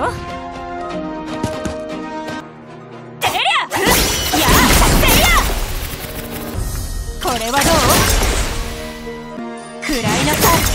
てりゃやあてりゃこれはどう？食らいなさい。